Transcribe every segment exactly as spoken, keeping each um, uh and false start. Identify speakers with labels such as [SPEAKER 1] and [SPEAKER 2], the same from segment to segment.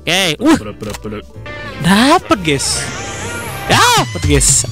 [SPEAKER 1] Oke, uh, dapat guys, dapat guys.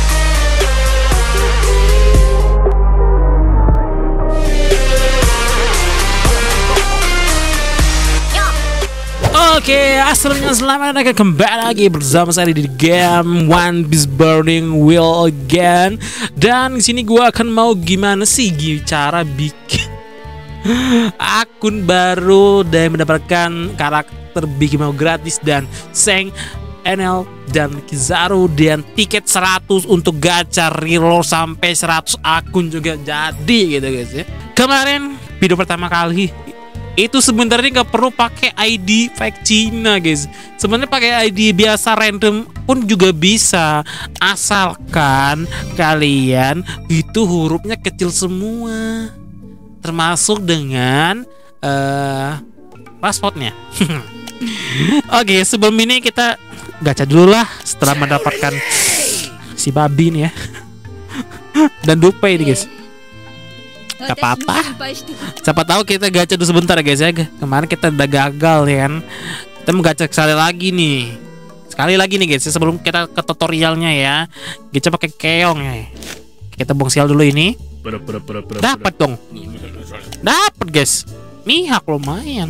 [SPEAKER 1] Oke, assalamualaikum, selamat datang kembali lagi bersama saya di game One Piece Burning Wheel again. Dan di sini gue akan mau gimana sih cara bikin akun baru dan mendapatkan karakter Big Mom gratis dan Seng, Enel dan Kizaru dan tiket seratus untuk gacha reroll sampai seratus akun juga jadi gitu guys ya. Kemarin video pertama kali itu sebenarnya nggak perlu pakai I D fake Cina guys. Sebenarnya pakai I D biasa random pun juga bisa, asalkan kalian itu hurufnya kecil semua, termasuk dengan uh, pasportnya. Oke, sebelum ini kita gacha dulu lah. Setelah mendapatkan si babi nih ya dan dupe ini guys. Gak apa-apa, siapa tahu kita gacha dulu sebentar guys ya. Kemarin kita udah gagal ya kan. Kita mau gacha sekali lagi nih. Sekali lagi nih guys ya, sebelum kita ke tutorialnya ya. Gacha pakai keong ya. Kita buang sial dulu ini. Dapat dong. Dapat guys. Mihak lumayan.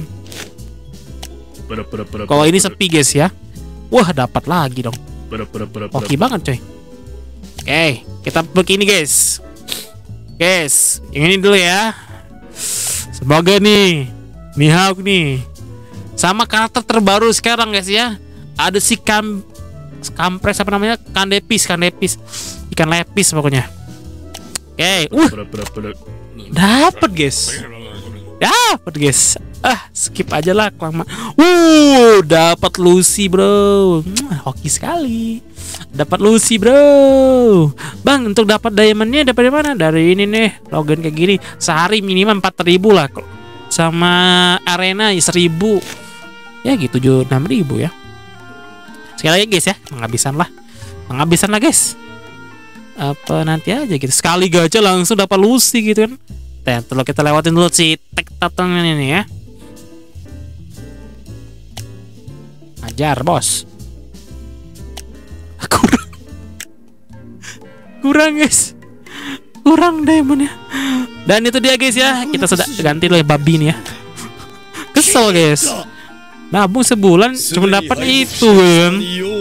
[SPEAKER 1] Kalau ini sepi guys ya. Wah, dapat lagi dong. Oke banget coy. Oke, kita begini guys. Guys, yang ini dulu ya. Semoga nih Mihawk nih sama karakter terbaru sekarang guys ya. Ada si kam kampres apa namanya? Kandepis, kandepis. Ikan lepis pokoknya. Oke, uh. Dapat guys. Dapat guys. Ah, skip aja lah kelama. Uh, dapat Lucy, bro. Hoki sekali. Dapat Lucy, bro. Bang, untuk dapat diamondnya dapat dari mana? Dari ini nih, login kayak gini. Sehari minimal empat ribu lah. Sama arena seribu. Ya gitu, enam ribu ya. Sekali lagi guys ya, penghabisan lah. Penghabisan lah guys. Apa nanti aja gitu. Sekali gacha langsung dapat Lucy gitu kan. Nah, kalau kita lewatin dulu si tek tatang ini ya. Ajar bos. Kurang, kurang guys, kurang diamondnya. Dan itu dia guys ya. Kita sudah ganti loh babi nih ya. Kesel guys. Nabung sebulan cuma dapat itu kan.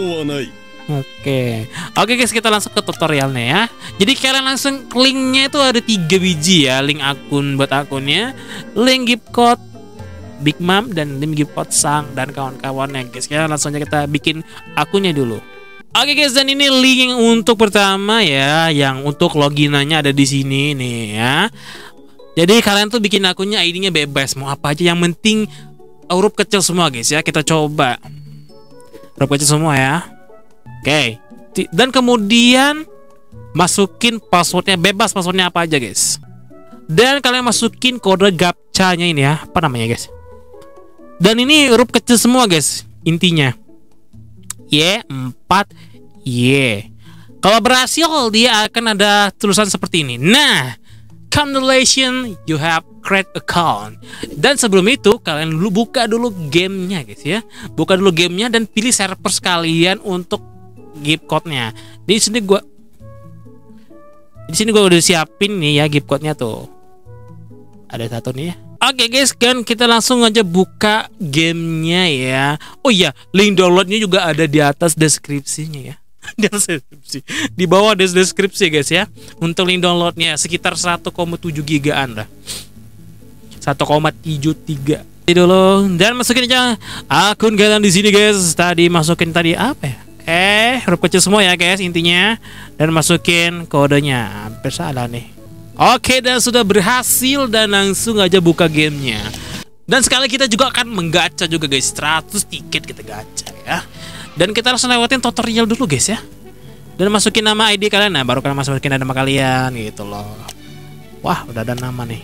[SPEAKER 1] Oke, oke guys, kita langsung ke tutorialnya ya. Jadi kalian langsung linknya itu ada tiga biji ya, link akun buat akunnya, link gift code Big Mom dan link gift code Sang dan kawan-kawannya guys. Ya langsung aja kita bikin akunnya dulu. Oke guys, dan ini link yang untuk pertama ya, yang untuk loginannya ada di sini nih ya. Jadi kalian tuh bikin akunnya I D-nya bebas, mau apa aja, yang penting huruf kecil semua guys ya. Kita coba huruf kecil semua ya. Oke, dan kemudian masukin passwordnya bebas, passwordnya apa aja guys. Dan kalian masukin kode gapchanya ini ya, apa namanya guys. Dan ini huruf kecil semua guys, intinya Y empat Y. Kalau berhasil dia akan ada tulisan seperti ini. Nah, congratulations, you have create account. Dan sebelum itu kalian dulu buka dulu gamenya guys ya. Buka dulu gamenya dan pilih server sekalian untuk gift code-nya. Di sini gua Di sini gua udah siapin nih ya gift code-nya tuh. Ada satu nih ya. Oke guys, kan kita langsung aja buka gamenya ya. Oh iya, link downloadnya juga ada di atas deskripsinya ya. Di atas deskripsi. Di bawah des deskripsi guys ya. Untuk link downloadnya sekitar satu koma tujuh gigaan lah. satu koma tujuh tiga. Dulu dan masukin aja akun kalian di sini guys. Tadi masukin tadi apa ya? Eh, huruf kecil semua ya guys intinya. Dan masukin kodenya. Hampir salah nih. Oke, dan sudah berhasil dan langsung aja buka gamenya. Dan sekali kita juga akan menggacha juga guys, seratus tiket kita gacha ya. Dan kita harus lewatin tutorial dulu guys ya. Dan masukin nama I D kalian, nah baru kalian masukin nama kalian gitu loh. Wah, udah ada nama nih.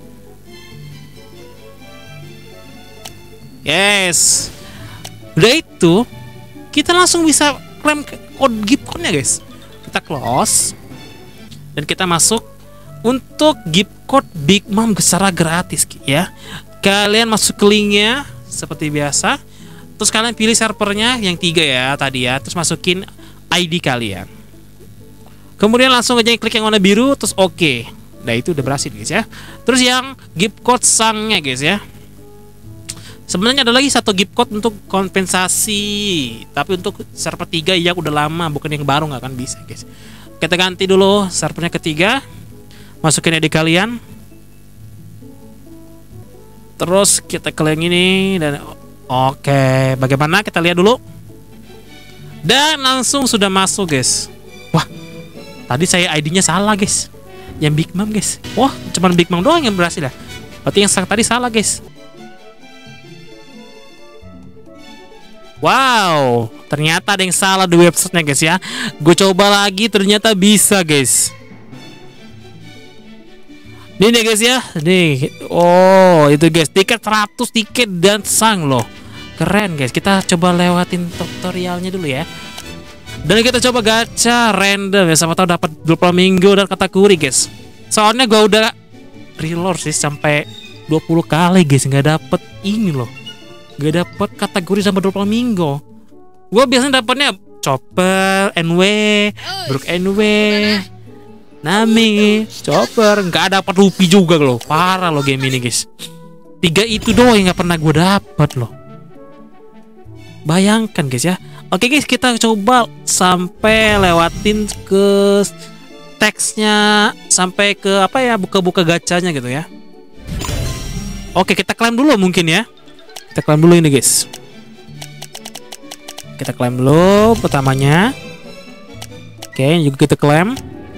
[SPEAKER 1] Yes. Udah itu, kita langsung bisa klaim code gift code-nya guys. Kita close. Dan kita masuk untuk gift code Big Mom secara gratis ya. Kalian masuk ke linknya seperti biasa. Terus kalian pilih servernya yang tiga ya tadi ya. Terus masukin I D kalian. Kemudian langsung aja klik yang warna biru. Terus oke okay. Nah itu udah berhasil guys ya. Terus yang gift code sangnya guys ya. Sebenarnya ada lagi satu gift code untuk kompensasi. Tapi untuk server tiga yang udah lama, bukan yang baru, nggak akan bisa guys. Kita ganti dulu servernya ketiga. Masukin I D kalian. Terus kita klik yang ini dan oke, okay. Bagaimana kita lihat dulu. Dan langsung sudah masuk guys. Wah, tadi saya I D-nya salah guys. Yang Big Mom guys. Wah, cuman Big Mom doang yang berhasil ya. Berarti yang tadi salah guys. Wow, ternyata ada yang salah di websitenya guys ya. Gue coba lagi, ternyata bisa guys. Ini nih guys ya. Nih, oh itu guys, tiket seratus tiket dan sang loh. Keren guys. Kita coba lewatin tutorialnya dulu ya. Dan kita coba gacha random ya, sama tahu dapat dua puluh minggu dan kategori guys. Soalnya gue udah reload sih sampai dua puluh kali guys, nggak dapet ini loh. Gak dapet kategori sampai dua puluh minggu. Gue biasanya dapetnya Chopper, N W, Brook N W, Nami, Chopper. Gak dapet rupi juga loh. Parah loh game ini guys. Tiga itu doang yang gak pernah gue dapet loh. Bayangkan guys ya. Oke guys, kita coba sampai lewatin ke teksnya, sampai ke apa ya, buka-buka gacanya gitu ya. Oke, kita klaim dulu mungkin ya. Kita klaim dulu ini guys. Kita klaim dulu pertamanya. Oke, ini juga kita klaim.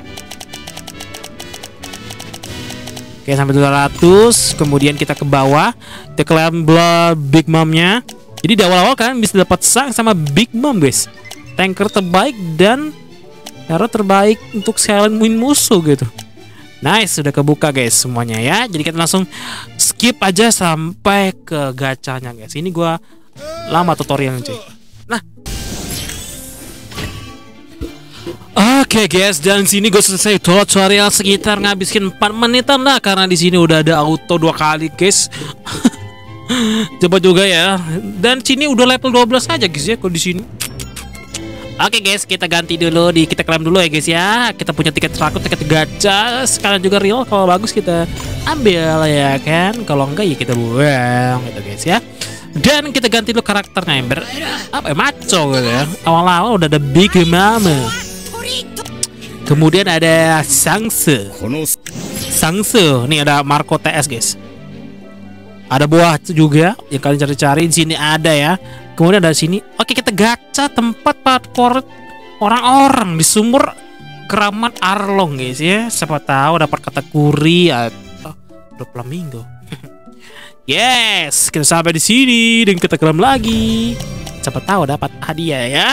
[SPEAKER 1] Oke, sampai dua ratus. Kemudian kita ke bawah. Kita klaim Big Mom-nya. Jadi di awal-awal kan bisa dapat sang sama Big Mom guys. Tanker terbaik dan hero terbaik untuk silent win musuh gitu. Nice, sudah kebuka guys semuanya ya. Jadi kita langsung skip aja sampai ke gacanya guys. Ini gua lama tutorialnya cuy. Nah, oke okay, guys, dan sini gue selesai tutorial sekitar ngabisin empat menitan lah, karena di sini udah ada auto dua kali guys. Coba juga ya. Dan sini udah level dua belas aja guys ya kalau di sini. Oke okay guys, kita ganti dulu, di kita klaim dulu ya guys ya. Kita punya tiket seratus, tiket gacha, sekalian juga real. Kalau bagus kita ambil ya kan, kalau enggak ya kita buang gitu guys ya. Dan kita ganti dulu karakternya yang ber apa ya, maco gitu ya. Awal-awal udah ada Big Mom. Kemudian ada Sangse. Sangse, nih ada Marco T S guys. Ada buah juga yang kalian cari-cari, di sini ada ya. Kemudian ada sini. Oke, kita gacha tempat parkour orang-orang di sumur Keramat Arlong guys ya. Siapa tahu dapat kategori atau dua puluh minggu. Yes, kita sampai di sini dan kita klaim lagi. Siapa tahu dapat hadiah ya.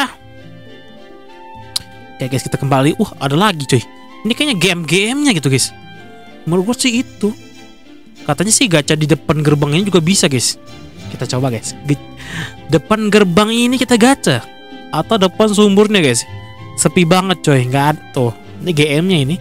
[SPEAKER 1] Oke guys, kita kembali. Uh, ada lagi cuy. Ini kayaknya game-gamenya gitu guys. Menurut gue sih itu. Katanya sih gacha di depan gerbang ini juga bisa guys. Kita coba guys. Depan gerbang ini kita gacha. Atau depan sumurnya guys. Sepi banget coy, nggak ada tuh. Ini G M-nya ini.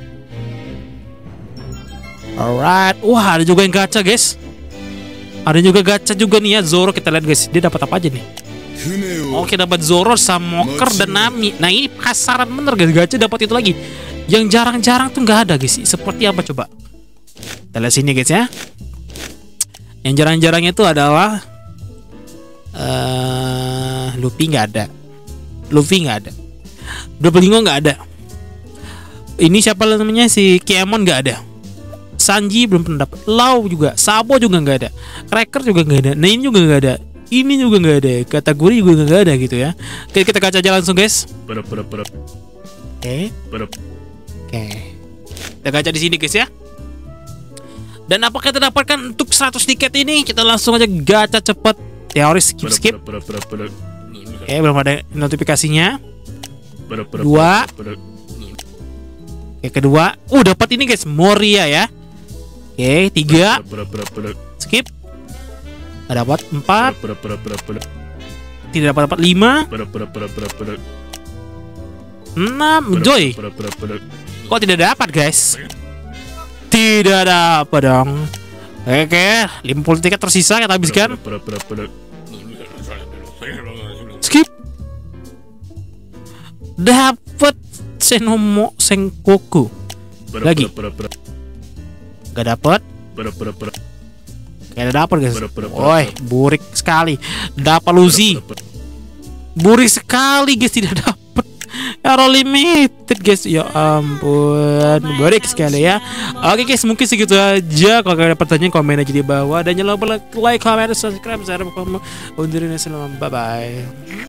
[SPEAKER 1] Alright. Wah, ada juga yang gacha guys. Ada juga gacha juga nih ya, Zoro. Kita lihat guys, dia dapat apa aja nih. Oke, dapat Zoro, Samoker dan Nami. Nah, ini kasaran bener guys, gacha dapat itu lagi. Yang jarang-jarang tuh nggak ada guys. Seperti apa coba? Kita lihat sini guys ya. Yang jarang-jarangnya itu adalah uh, Luffy nggak ada. Luffy nggak ada. Doflamingo nggak ada. Ini siapa namanya, si Kiemon nggak ada. Sanji belum pernah dapat. Lau juga, Sabo juga nggak ada. Cracker juga nggak ada. Nain juga nggak ada. Ini juga nggak ada. Kategori juga nggak ada gitu ya. Oke, kita kaca aja langsung guys. Oke. Oke. Kita kaca di sini guys ya. Dan apa kita dapatkan untuk seratus tiket ini? Kita langsung aja gacha cepet. Teori skip skip. Oke, belum ada notifikasinya. Dua. Oke, kedua. Uh, dapat ini guys, Moria ya. Oke, tiga. Skip. Gak dapat. Empat. Tidak dapat dapat lima. Enam. Joy. Kok tidak dapat guys? Tidak dapat dong. Oke, lima puluh tiket tersisa kita habiskan. Skip. Dapet Senomo Sengoku. Lagi. Gak dapet. Gak dapet guys. Woi, burik sekali. Dapat Lucy. Burik sekali guys, tidak dapet. Error limited guys. Ya ampun, burik sekali ya. Oke guys, mungkin segitu aja. Kalau kalian ada pertanyaan, komen aja di bawah. Dan jangan lupa like, comment, subscribe. Saya harap kamu undurin. Bye bye.